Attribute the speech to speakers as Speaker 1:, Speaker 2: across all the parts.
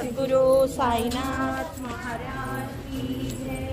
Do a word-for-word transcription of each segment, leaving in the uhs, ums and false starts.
Speaker 1: सद्गुरु साईनाथ महाराज की जय।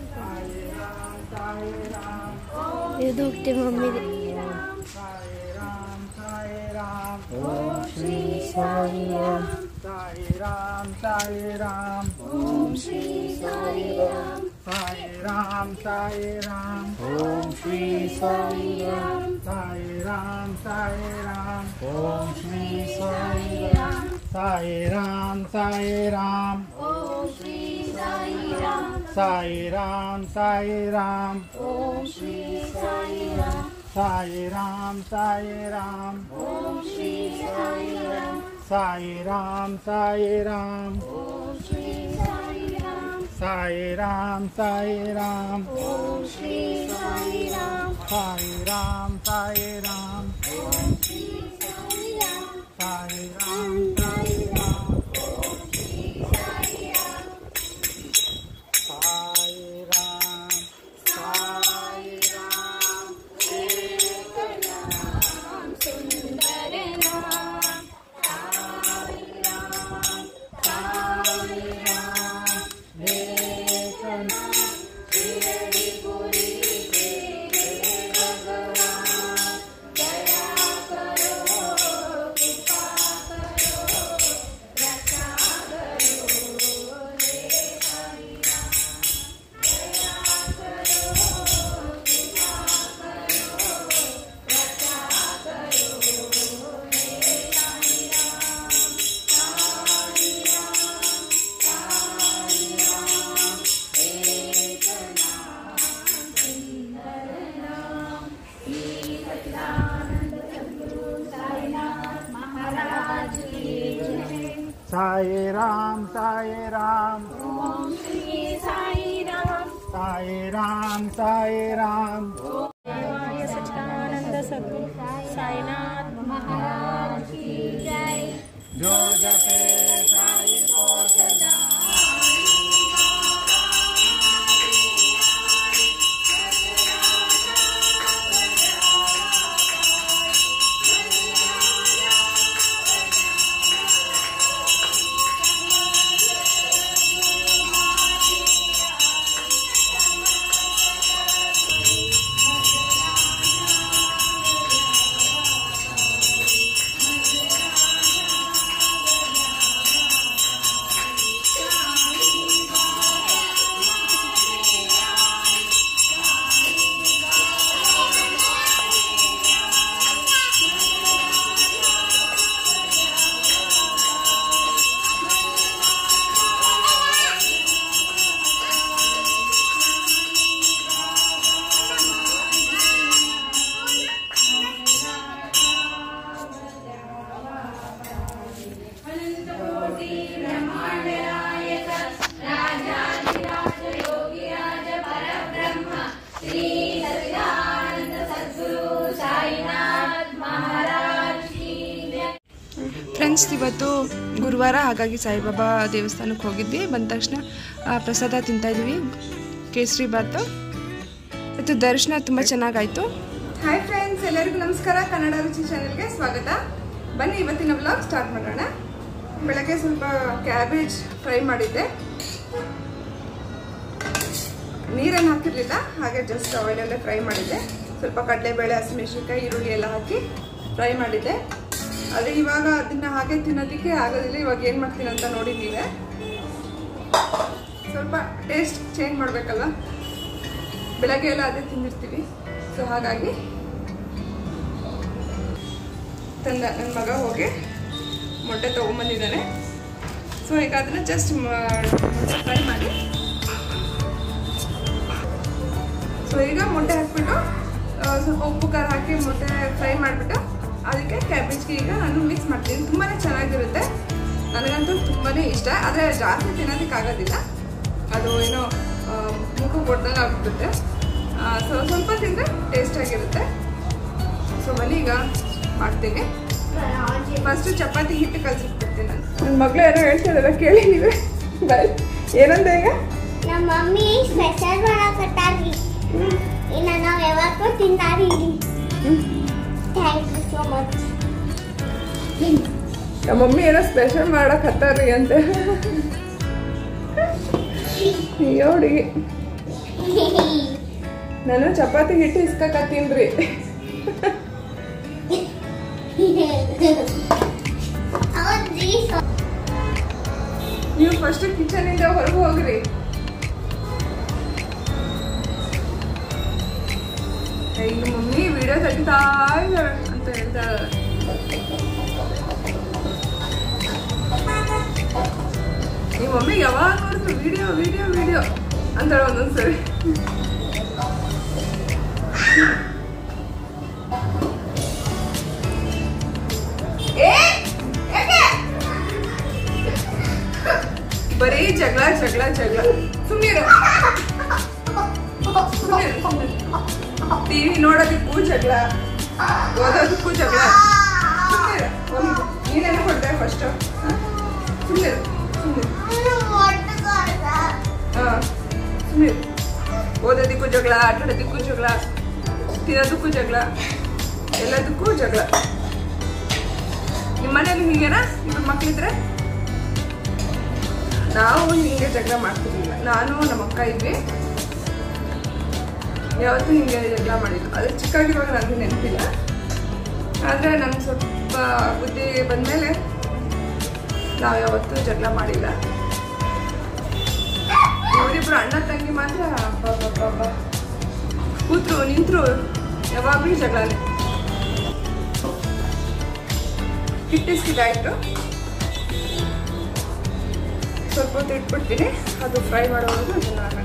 Speaker 1: ये दुखते मम्मी
Speaker 2: साई राम साई राम
Speaker 1: ओम श्री साई राम
Speaker 2: साई राम साई राम
Speaker 1: ओम श्री साई राम
Speaker 2: साई राम साई राम
Speaker 1: ओम श्री साई राम
Speaker 2: साई राम साई राम
Speaker 1: ओम श्री साई राम
Speaker 2: साई राम साई राम
Speaker 1: ओम श्री साई राम
Speaker 2: साई राम साई राम
Speaker 1: ओम श्री साई राम
Speaker 2: साई राम साई राम
Speaker 1: ओम श्री साई राम
Speaker 2: साई राम साई राम
Speaker 1: ओम श्री साई राम
Speaker 2: साई राम साई राम
Speaker 1: ओम श्री साई राम
Speaker 2: साई राम साई राम
Speaker 1: ओम श्री साई राम
Speaker 2: साई राम
Speaker 1: साई राम ओम श्री साई राम
Speaker 2: साई राम साई राम
Speaker 1: एक नाम सुंदर नाम साई राम साई राम एक नाम शिरडीपुरी के भगवान दया करो कृपा करो रक्षा करो हे साई राम दया करो कृपा करो रक्षा करो हे साई राम साई राम साई राम एक नाम सुंदर नाम श्री सच्चिदानंद सद्गुरु साईनाथ महाराज की जय।
Speaker 2: साई राम साई राम
Speaker 1: ओम श्री साई राम
Speaker 2: साई राम साई राम
Speaker 1: देवाय सच्चिदानंद सद्गुरु साईनाथ महाराज की जय।
Speaker 2: जो जपे साई को सदा
Speaker 3: ಫ್ರೆಂಡ್ಸ್, ಇವತ್ತು ಗುರುವಾರ, ಹಾಗಾಗಿ ಸಾಯಿಬಾಬಾ ದೇವಸ್ಥಾನಕ್ಕೆ ಹೋಗಿದ್ವಿ. ಬಂದ ತಕ್ಷಣ ಪ್ರಸಾದ ತಿಂತಾಯಿದ್ವಿ, ಕೇಸರಿ ಬಾತು. ಇವತ್ತು ದರ್ಶನ ತುಂಬ ಚೆನ್ನಾಗಾಯಿತು.
Speaker 4: ಹಾಯ್ ಫ್ರೆಂಡ್ಸ್, ಎಲ್ಲರಿಗೂ ನಮಸ್ಕಾರ. ಕನ್ನಡ ರುಚಿ ಚಾನೆಲ್ಗೆ ಸ್ವಾಗತ. ಬನ್ನಿ ಇವತ್ತಿನ ವ್ಲಾಗ್ ಸ್ಟಾರ್ಟ್ ಮಾಡೋಣ. ಬೆಳಗ್ಗೆ ಸ್ವಲ್ಪ ಕ್ಯಾಬೇಜ್ ಫ್ರೈ ಮಾಡಿದ್ದೆ, ನೀರನ್ನು ಹಾಕಿರಲಿಲ್ಲ, ಹಾಗೆ ಜಸ್ಟ್ ಆಯಿಲಲ್ಲೇ ಫ್ರೈ ಮಾಡಿದ್ದೆ. ಸ್ವಲ್ಪ ಕಡಲೆಬೇಳೆ, ಹಸಿಮೆಣಸಿನಕಾಯಿ, ಈರುಳ್ಳಿ ಎಲ್ಲ ಹಾಕಿ ಫ್ರೈ ಮಾಡಿದ್ದೆ. ಆದರೆ ಇವಾಗ ಅದನ್ನು ಹಾಗೆ ತಿನ್ನೋದಕ್ಕೆ ಆಗೋದಿಲ್ಲ. ಇವಾಗ ಏನು ಮಾಡ್ತೀನಿ ಅಂತ ನೋಡಿ ನೀವೇ. ಸ್ವಲ್ಪ ಟೇಸ್ಟ್ ಚೇಂಜ್ ಮಾಡಬೇಕಲ್ವ, ಬೆಳಗ್ಗೆ ಎಲ್ಲ ಅದೇ ತಿಂದಿರ್ತೀವಿ. ಸೊ ಹಾಗಾಗಿ ತಂದ ನನ್ನ ಮಗ ಹೋಗಿ ಮೊಟ್ಟೆ ತೊಗೊಂಬಂದಿದ್ದಾನೆ. ಸೊ ಈಗ ಅದನ್ನು ಜಸ್ಟ್ ಫ್ರೈ ಮಾಡಿ, ಸೊ ಈಗ ಮೊಟ್ಟೆ ಹಾಕ್ಬಿಟ್ಟು ಸ್ವಲ್ಪ ಉಪ್ಪು ಖಾರ ಹಾಕಿ ಮೊಟ್ಟೆ ಫ್ರೈ ಮಾಡಿಬಿಟ್ಟು ಅದಕ್ಕೆ ಕ್ಯಾಬೇಜ್ಗೆ ಈಗ ನಾನು ಮಿಕ್ಸ್ ಮಾಡ್ತೀನಿ. ತುಂಬಾ ಚೆನ್ನಾಗಿರುತ್ತೆ, ನನಗಂತೂ ತುಂಬಾ ಇಷ್ಟ. ಆದರೆ ಜಾಸ್ತಿ ತಿನ್ನೋದಕ್ಕಾಗೋದಿಲ್ಲ, ಅದು ಏನೋ ಮುಖ ಕೊಡ್ದಂಗೆ ಆಗ್ಬಿಡುತ್ತೆ. ಸೊ ಸ್ವಲ್ಪ ತಿಂದರೆ ಟೇಸ್ಟಾಗಿರುತ್ತೆ. ಸೊ ಬನ್ನಿ ಈಗ ಮಾಡ್ತೀನಿ. ಫಸ್ಟು ಚಪಾತಿ ಹಿಟ್ಟು ಕಲಿಸಿಟ್ಬಿಡ್ತೀನಿ ನಾನು. ನನ್ನ ಮಗಳು ಏನೋ ಹೇಳ್ತಿದ್ದಾರ ಕೇಳಿ ನೀವೇ. ಬೈ ಏನಂತ ಈಗ
Speaker 5: ನಮ್ಮ ಮಮ್ಮಿ ಸ್ಪೆಷಲ್ ಮಾಡಕತ್ತಾರ್ರಿ. ಇನ್ನ ನಾವು ಯಾವಾಗೂ ತಿಂತಾರಿ. Thank you so much.
Speaker 4: ನಮ್ಮ ಮಮ್ಮಿ ಏನೋ ಸ್ಪೆಷಲ್ ಮಾಡಕ್ ಹತ್ತಾರಿ ಅಂತೆ ನೋಡಿ ನಾನು ಚಪಾತಿ ಹಿಟ್ಟು ಇಸ್ಕತ್ತೀನ್ರಿ ನೀವು ಫಸ್ಟ್ ಕಿಚನ್ ಇಂದ ಹೊರಗೆ ಹೋಗ್ರಿ. ಈಗ ಮಮ್ಮಿ ವಿಡಿಯೋ ತೆಗಿತಾ ಇದ್ದಾರೆ ಅಂತ ಹೇಳ್ತಾರೆ. ಈ ಮಮ್ಮಿ ಯಾವಾಗ ನೋಡಿದ್ರು ವಿಡಿಯೋ ವಿಡಿಯೋ ವಿಡಿಯೋ ಅಂತಾಳೆ ಒಂದೊಂದ್ಸರಿ. ಬರೀ ಜಗಳ ಜಗಳ ಜಗಳ. ಸುಮ್ಮನಿರು. ಟಿವಿ ನೋಡೋದಕ್ಕೂ ಜಗಳ, ಓದೋದಕ್ಕೂ ಜಗಳ. ಸುಮ್ಮನಿರು. ನೀನೇನು ಕೊಡ್ದೆ ಫಸ್ಟ್? ಸುಮ್ಮನಿರು ಹಾ ಸುಮ್ಮನಿರು. ಓದೋದಕ್ಕೂ ಜಗಳ, ಆಟ ಆಡೋದಕ್ಕೂ ಜಗಳ, ತಿನ್ನೋದಕ್ಕೂ ಜಗಳ, ಎಲ್ಲದಕ್ಕೂ ಜಗಳ. ನಿಮ್ಮ ಮನೇಲಿ ಹೀಗೇನಾ? ಇಬ್ಬರು ಮಕ್ಳಿದ್ರೆ? ನಾವು ಹಿಂಗೆ ಜಗಳ ಮಾಡ್ತಿರ್ಲಿಲ್ಲ. ನಾನು ನಮ್ಮ ಅಕ್ಕ ಇದ್ವಿ, ಯಾವತ್ತೂ ಹಿಂಗೆ ಜಗಳ ಮಾಡಿದ್ದು. ಅದು ಚಿಕ್ಕಾಗಿರುವಾಗ ನನಗೆ ನೆನಪಿಲ್ಲ. ಆದರೆ ನನಗೆ ಸ್ವಲ್ಪ ಬುದ್ಧಿ ಬಂದಮೇಲೆ ನಾವು ಯಾವತ್ತೂ ಜಗಳ ಮಾಡಿಲ್ಲ. ಇವರಿಬ್ರು ಅಣ್ಣ ತಂಗಿ ಮಾತ್ರ ಪಾಪ ಕೂತ್ರು ನಿಂತರು ಯಾವಾಗಲೂ ಜಗಳನೇ. ಹಿಟ್ಟಿಸ್ಕಿದಾಯಿತು, ಸ್ವಲ್ಪ ಹೊತ್ತು ಇಟ್ಬಿಡ್ತೀನಿ. ಅದು ಫ್ರೈ ಮಾಡೋವರೆಗೂ ಅದನ್ನು ಹಾಕೋಣ.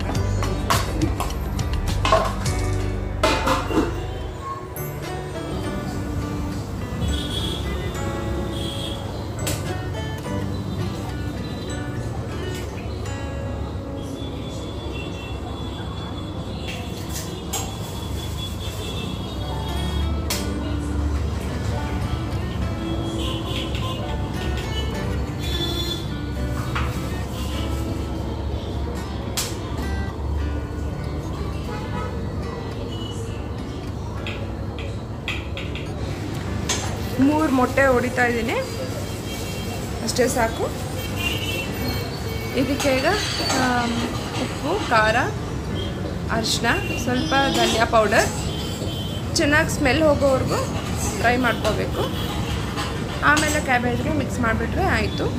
Speaker 4: ಮೂರು ಮೊಟ್ಟೆ ಹೊಡಿತಾ ಇದ್ದೀನಿ, ಅಷ್ಟೇ ಸಾಕು. ಇದಕ್ಕೆ ಈಗ ಉಪ್ಪು, ಖಾರ, ಅರಿಶಿನ, ಸ್ವಲ್ಪ ಧನಿಯಾ ಪೌಡರ್ ಚೆನ್ನಾಗಿ ಸ್ಮೆಲ್ ಹೋಗೋವರೆಗೂ ಫ್ರೈ ಮಾಡ್ಕೋಬೇಕು. ಆಮೇಲೆ ಕ್ಯಾಬೇಜ್ಗೆ ಮಿಕ್ಸ್ ಮಾಡಿಬಿಟ್ರೆ ಆಯಿತು.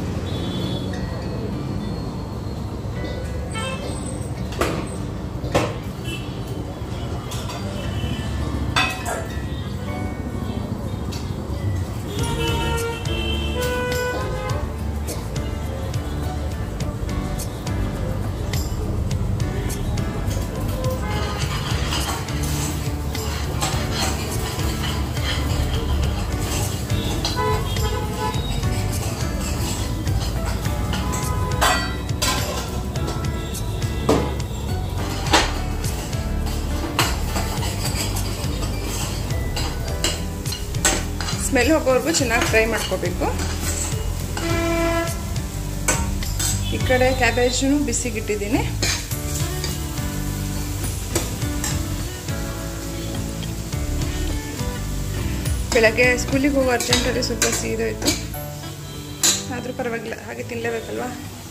Speaker 4: ಸ್ಮೆಲ್ ಹೋಗೋವರೆಗೂ ಚೆನ್ನಾಗಿ ಫ್ರೈ ಮಾಡ್ಕೋಬೇಕು. ಈ ಕಡೆ ಕ್ಯಾಬೇಜನ್ನು ಬಿಸಿಗಿಟ್ಟಿದ್ದೀನಿ. ಬೆಳಗ್ಗೆ ಸ್ಕೂಲಿಗೆ ಹೋಗೋ ಅರ್ಜೆಂಟಲ್ಲಿ ಸ್ವಲ್ಪ ಸೀದೋಯ್ತು, ಆದರೂ ಪರವಾಗಿಲ್ಲ, ಹಾಗೆ ತಿನ್ನಲೇಬೇಕಲ್ವಾ.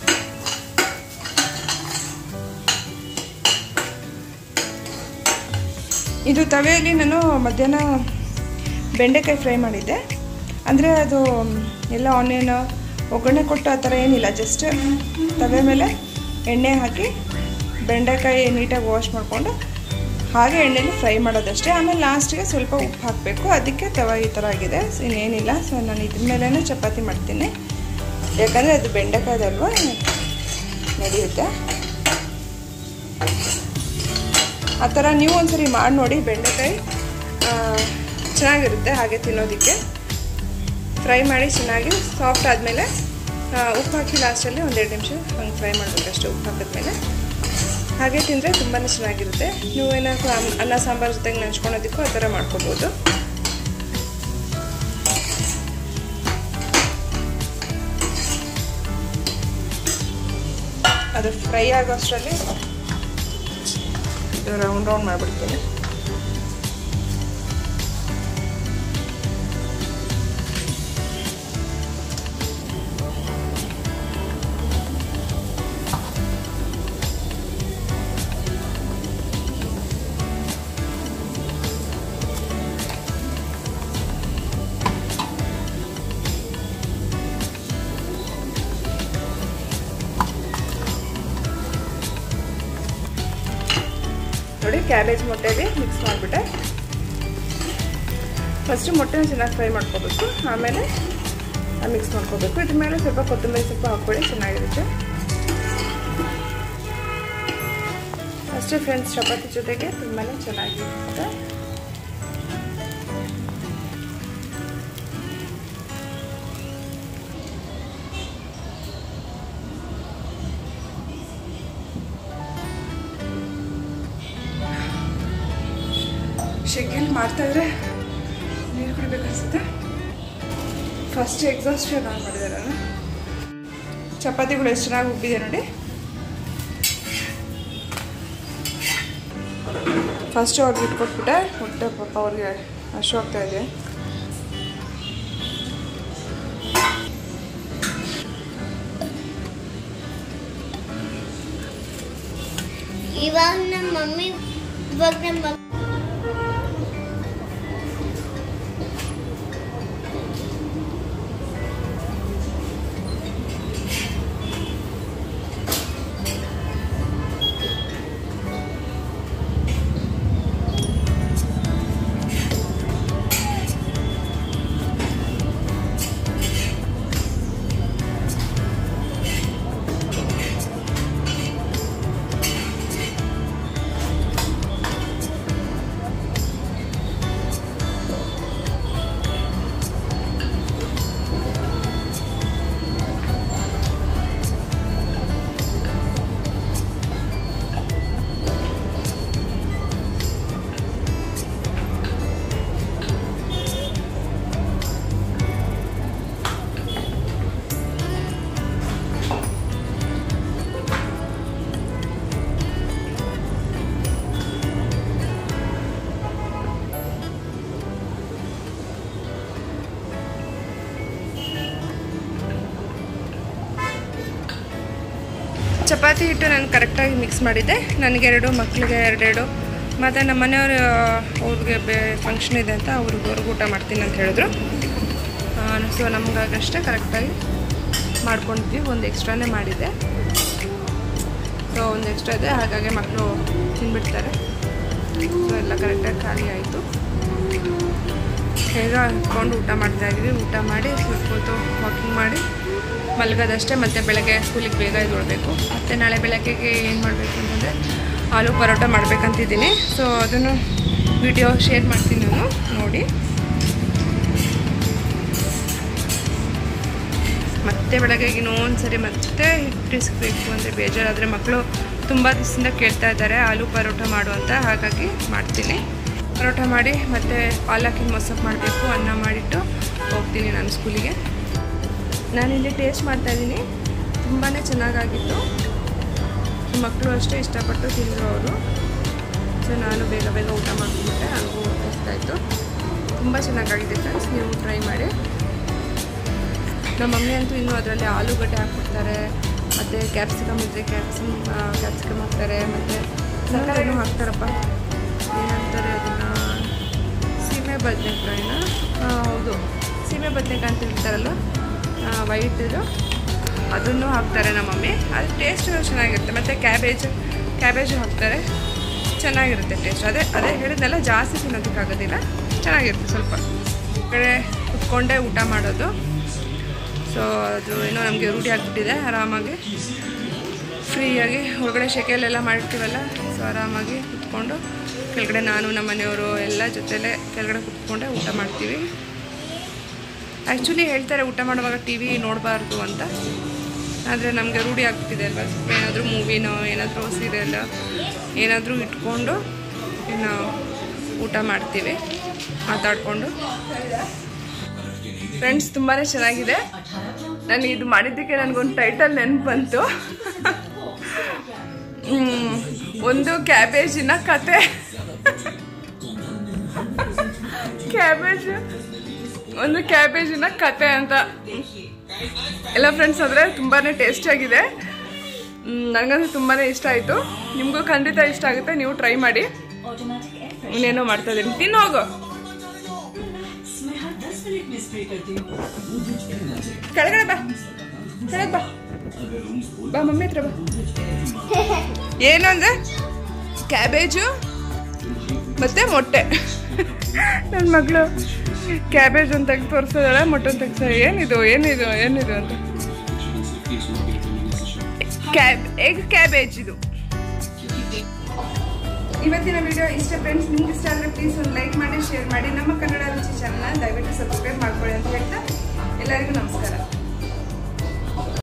Speaker 4: ಇದು ತವೆಯಲ್ಲಿ ನಾನು ಮಧ್ಯಾಹ್ನ ಬೆಂಡೆಕಾಯಿ ಫ್ರೈ ಮಾಡಿದ್ದೆ. ಅಂದರೆ ಅದು ಎಲ್ಲ ಆನಿಯನ್ ಒಗ್ಗರಣೆ ಕೊಟ್ಟು ಆ ಥರ ಏನಿಲ್ಲ, ಜಸ್ಟ್ ತವೆ ಮೇಲೆ ಎಣ್ಣೆ ಹಾಕಿ ಬೆಂಡೆಕಾಯಿ ನೀಟಾಗಿ ವಾಶ್ ಮಾಡಿಕೊಂಡು ಹಾಗೆ ಎಣ್ಣೆಲಿ ಫ್ರೈ ಮಾಡೋದಷ್ಟೇ. ಆಮೇಲೆ ಲಾಸ್ಟಿಗೆ ಸ್ವಲ್ಪ ಉಪ್ಪು ಹಾಕಬೇಕು, ಅದಕ್ಕೆ ತವ ಈ ಥರ ಆಗಿದೆ, ಇನ್ನೇನಿಲ್ಲ. ಸೊ ನಾನು ಇದ್ರ ಮೇಲೇ ಚಪಾತಿ ಮಾಡ್ತೀನಿ, ಯಾಕಂದರೆ ಅದು ಬೆಂಡೆಕಾಯ್ದಲ್ವ ನಡೆಯುತ್ತೆ. ಆ ಥರ ನೀವು ಒಂದ್ಸರಿ ಮಾಡಿ ನೋಡಿ, ಬೆಂಡೆಕಾಯಿ ಚೆನ್ನಾಗಿರುತ್ತೆ ಹಾಗೆ ತಿನ್ನೋದಕ್ಕೆ. ಫ್ರೈ ಮಾಡಿ ಚೆನ್ನಾಗಿ ಸಾಫ್ಟ್ ಆದಮೇಲೆ ಉಪ್ಪು ಹಾಕಿ ಲಾಸ್ಟಲ್ಲಿ ಒಂದೆರಡು ನಿಮಿಷ ಹಂಗೆ ಫ್ರೈ ಮಾಡಬೇಕಷ್ಟು. ಉಪ್ಪು ಹಾಕಿದ್ಮೇಲೆ ಹಾಗೆ ತಿಂದರೆ ತುಂಬಾ ಚೆನ್ನಾಗಿರುತ್ತೆ. ನೀವು ಏನಾದ್ರು ಅನ್ನ ಸಾಂಬಾರು ಜೊತೆಗೆ ನೆಂಚ್ಕೊಳೋದಕ್ಕೂ ಆ ಥರ ಮಾಡ್ಕೋಬೋದು. ಅದು ಫ್ರೈ ಆಗೋ ಅಷ್ಟರಲ್ಲಿ ರೌಂಡ್ ರೌಂಡ್ ಮಾಡಿಬಿಡ್ತೀನಿ. ಕ್ಯಾಬೇಜ್ ಮೊಟ್ಟೆಗೆ ಮಿಕ್ಸ್ ಮಾಡಿಬಿಟ್ಟೆ. ಫಸ್ಟು ಮೊಟ್ಟೆನ ಚೆನ್ನಾಗಿ ಫ್ರೈ ಮಾಡ್ಕೋಬೇಕು, ಆಮೇಲೆ ಮಿಕ್ಸ್ ಮಾಡ್ಕೋಬೇಕು. ಇದ್ರ ಮೇಲೆ ಸ್ವಲ್ಪ ಕೊತ್ತಂಬರಿ ಸೊಪ್ಪು ಹಾಕ್ಕೊಳ್ಳಿ, ಚೆನ್ನಾಗಿರುತ್ತೆ. ಅಷ್ಟೇ ಫ್ರೆಂಡ್ಸ್, ಚಪಾತಿ ಜೊತೆಗೆ ತುಂಬಾ ಚೆನ್ನಾಗಿರುತ್ತೆ. ಶೆಕೆಲ್ ಮಾಡ್ತಾಯಿದ್ರೆ ನೀರು ಕುಡಿಬೇಕನ್ಸುತ್ತೆ. ಫಸ್ಟ್ ಎಕ್ಸಾಸ್ಟ್ ಫ್ಯಾನ್ ಆನ್ ಮಾಡಿದೆ ನಾನು. ಚಪಾತಿಗಳು ಎಷ್ಟು ಚೆನ್ನಾಗಿ ಉಬ್ಬಿದೆ ನೋಡಿ. ಫಸ್ಟ್ ಅವ್ರಿಗೆ ಇಟ್ಕೊಟ್ಬಿಟ್ಟೆ, ಹೊಟ್ಟೆ ಪಾಪ ಅವ್ರಿಗೆ ಹಶು ಆಗ್ತಾ ಇದೆ.
Speaker 5: ಇವಾಗ ನಮ್ಮ ಮಮ್ಮಿ ಇವಾಗ ನಮ್ಮ
Speaker 4: ಚಪಾತಿ ಹಿಟ್ಟು ನಾನು ಕರೆಕ್ಟಾಗಿ ಮಿಕ್ಸ್ ಮಾಡಿದ್ದೆ. ನನಗೆರಡು, ಮಕ್ಕಳಿಗೆ ಎರಡೆರಡು, ಮತ್ತು ನಮ್ಮ ಮನೆಯವರು ಅವ್ರಿಗೆ ಬೇ ಫಂಕ್ಷನ್ ಇದೆ ಅಂತ ಅವ್ರಿಗೆ ಅವ್ರಿಗೆ ಊಟ ಮಾಡ್ತೀನಿ ಅಂತ ಹೇಳಿದ್ರು. ಸೊ ನಮಗಾಗಷ್ಟೇ ಕರೆಕ್ಟಾಗಿ ಮಾಡ್ಕೊಳ್ತೀವಿ. ಒಂದು ಎಕ್ಸ್ಟ್ರಾನೇ ಮಾಡಿದ್ದೆ, ಸೊ ಒಂದು ಎಕ್ಸ್ಟ್ರಾ ಇದೆ, ಹಾಗಾಗಿ ಮಕ್ಕಳು ತಿಂದ್ಬಿಡ್ತಾರೆ. ಸೊ ಎಲ್ಲ ಕರೆಕ್ಟಾಗಿ ಖಾಲಿ ಆಯಿತು. ಹೇಗ ಹಾಕ್ಕೊಂಡು ಊಟ ಮಾಡ್ತಾಯಿದ್ವಿ. ಊಟ ಮಾಡಿ ಸ್ವಲ್ಪ ಹೊತ್ತು ವಾಕಿಂಗ್ ಮಾಡಿ ಮಲಗೋದಷ್ಟೇ. ಮತ್ತು ಬೆಳಗ್ಗೆ ಸ್ಕೂಲಿಗೆ ಬೇಗ ಎದ್ದೇಳಬೇಕು. ಮತ್ತು ನಾಳೆ ಬೆಳಗ್ಗೆಗೆ ಏನು ಮಾಡಬೇಕು ಅಂತಂದರೆ ಆಲೂ ಪರೋಟ ಮಾಡಬೇಕಂತಿದ್ದೀನಿ. ಸೊ ಅದನ್ನು ವಿಡಿಯೋ ಶೇರ್ ಮಾಡ್ತೀನಿ ನಾನು, ನೋಡಿ. ಮತ್ತೆ ಬೆಳಗ್ಗೆಗೆ ಇನ್ನೊಂದು ಸರಿ ಮತ್ತೆ ಹಿಟ್ಟಿಸ್ಬೇಕು ಅಂದರೆ ಬೇಜಾರಾದರೆ ಮಕ್ಕಳು ತುಂಬ ದಿವಸದಿಂದ ಕೇಳ್ತಾ ಇದ್ದಾರೆ ಆಲೂ ಪರೋಟ ಮಾಡು ಅಂತ, ಹಾಗಾಗಿ ಮಾಡ್ತೀನಿ. ಪರೋಟ ಮಾಡಿ ಮತ್ತು ಪಾಲಕಿ ಮೊಸರು ಮಾಡಬೇಕು. ಅನ್ನ ಮಾಡಿಟ್ಟು ಹೋಗ್ತೀನಿ ನಾನು ಸ್ಕೂಲಿಗೆ. ನಾನಿಲ್ಲಿ ಟೇಸ್ಟ್ ಮಾಡ್ತಾಯಿದ್ದೀನಿ, ತುಂಬಾ ಚೆನ್ನಾಗಾಗಿತ್ತು. ಮಕ್ಕಳು ಅಷ್ಟೇ ಇಷ್ಟಪಟ್ಟು ತಿಂದರು ಅವರು. ಸೊ ನಾನು ಬೇಗ ಬೇಗ ಊಟ ಮಾಡ್ಕೊಂಡ್ಬಿಟ್ಟೆ, ನನಗೂ ಇಷ್ಟ ಆಯಿತು. ತುಂಬ ಚೆನ್ನಾಗಾಗಿದೆ ಫ್ರೆಂಡ್ಸ್, ನೀವು ಟ್ರೈ ಮಾಡಿ. ನಮ್ಮ ಮಮ್ಮಿ ಅಂತೂ ಇನ್ನೂ ಅದರಲ್ಲಿ ಆಲೂಗಡ್ಡೆ ಹಾಕ್ಬಿಡ್ತಾರೆ, ಮತ್ತು ಕ್ಯಾಪ್ಸಿಕಮ್ ಇದ್ದರೆ ಕ್ಯಾಪ್ಸಿಕಮ್ ಕ್ಯಾಪ್ಸಿಕಮ್ ಹಾಕ್ತಾರೆ, ಮತ್ತು ತರಕಾರಿನೂ ಹಾಕ್ತಾರಪ್ಪ. ಏನಂತಾರೆ ಅದನ್ನು, ಸೀಮೆ ಬದನೆಕಾಯಿನ, ಹೌದು ಸೀಮೆ ಬದನೆಕಾಯಿ ಅಂತ ಹೇಳ್ತಾರಲ್ವ, ವೈಟಿದು, ಅದನ್ನು ಹಾಕ್ತಾರೆ ನಮ್ಮ ಮಮ್ಮಿ. ಅದು ಟೇಸ್ಟ್ ಚೆನ್ನಾಗಿರುತ್ತೆ. ಮತ್ತು ಕ್ಯಾಬೇಜ್ ಕ್ಯಾಬೇಜು ಹಾಕ್ತಾರೆ, ಚೆನ್ನಾಗಿರುತ್ತೆ ಟೇಸ್ಟ್. ಅದೇ ಅದೇ ಹೇಳಿದ್ನೆಲ್ಲ ಜಾಸ್ತಿ ತಿನ್ನೋದಕ್ಕಾಗೋದಿಲ್ಲ, ಚೆನ್ನಾಗಿರುತ್ತೆ. ಸ್ವಲ್ಪ ಕಡೆ ಕುತ್ಕೊಂಡೇ ಊಟ ಮಾಡೋದು. ಸೊ ಅದು ಏನೋ ನಮಗೆ ರೂಢಿ ಆಗಿಬಿಟ್ಟಿದೆ. ಆರಾಮಾಗಿ ಫ್ರೀಯಾಗಿ ಹೊರಗಡೆ ಶೆಕೆಯಲ್ಲೆಲ್ಲ ಮಾಡಿರ್ತೀವಲ್ಲ, ಸೊ ಆರಾಮಾಗಿ ಕುತ್ಕೊಂಡು ಕೆಳಗಡೆ ನಾನು ನಮ್ಮ ಮನೆಯವರು ಎಲ್ಲ ಜೊತೆಲೇ ಕೆಳಗಡೆ ಕುತ್ಕೊಂಡೆ ಊಟ ಮಾಡ್ತೀವಿ. ಆ್ಯಕ್ಚುಲಿ ಹೇಳ್ತಾರೆ ಊಟ ಮಾಡುವಾಗ ಟಿ ವಿ ನೋಡಬಾರ್ದು ಅಂತ, ಆದರೆ ನಮಗೆ ರೂಢಿ ಆಗ್ಬಿಟ್ಟಿದೆ ಅಲ್ವಾ. ಸ್ವಲ್ಪ ಏನಾದರೂ ಮೂವಿನೋ ಏನಾದರೂ ಸೀರಿಯಲ್ ಏನಾದರೂ ಇಟ್ಕೊಂಡು ಇನ್ನು ಊಟ ಮಾಡ್ತೀವಿ ಮಾತಾಡಿಕೊಂಡು. ಫ್ರೆಂಡ್ಸ್, ತುಂಬಾ ಚೆನ್ನಾಗಿದೆ. ನಾನು ಇದು ಮಾಡಿದ್ದಕ್ಕೆ ನನಗೊಂದು ಟೈಟಲ್ ನೆನಪು ಬಂತು. ಒಂದು ಕ್ಯಾಬೇಜಿನ ಕತೆ. ಕ್ಯಾಬೇಜ್ ಒಂದು ಕ್ಯಾಬೇಜಿನ ಕತೆ ಅಂತ ಎಲ್ಲ ಫ್ರೆಂಡ್ಸ್. ಅಂದರೆ ತುಂಬಾ ಟೇಸ್ಟಿಯಾಗಿದೆ, ನನಗಂತೂ ತುಂಬಾ ಇಷ್ಟ ಆಯಿತು. ನಿಮಗೂ ಖಂಡಿತ ಇಷ್ಟ ಆಗುತ್ತೆ, ನೀವು ಟ್ರೈ ಮಾಡಿ. ಇನ್ನೇನೋ ಮಾಡ್ತಾ ಇದ್ದೀನಿ, ತಿನ್ನೋಗು. ಕೆಳಗಡೆ ಬಾ, ಕೆಳಗೆ ಬಾ ಬಾ ಮಮ್ಮಿ ಹತ್ರ ಬಾ. ಏನು ಅಂದರೆ ಕ್ಯಾಬೇಜು ಮತ್ತು ಮೊಟ್ಟೆ. ನನ್ನ ಮಗಳು ಕ್ಯಾಬೇಜ್ ಅಂತ ತೆಗೆದು ತೋರಿಸಿದಾಳೆ, ಮೊಟ್ಟೆ ತೆಗ್ಸ ಏನಿದು ಏನಿದು ಏನಿದು ಅಂತ. ಕ್ಯಾಬ್ ಎಗ್ ಕ್ಯಾಬೇಜ್ ಇದು. ಇವತ್ತಿನ ವಿಡಿಯೋ ಇಷ್ಟ ಫ್ರೆಂಡ್ಸ್. ನಿಮ್ಗೆ ಇಷ್ಟ ಆದರೆ ಪ್ಲೀಸ್ ಒಂದು ಲೈಕ್ ಮಾಡಿ, ಶೇರ್ ಮಾಡಿ. ನಮ್ಮ ಕನ್ನಡ ರುಚಿ ಚಾನಲ್ನ ದಯವಿಟ್ಟು ಸಬ್ಸ್ಕ್ರೈಬ್ ಮಾಡ್ಕೊಳ್ಳಿ ಅಂತ ಹೇಳ್ತಾ ಎಲ್ಲರಿಗೂ ನಮಸ್ಕಾರ.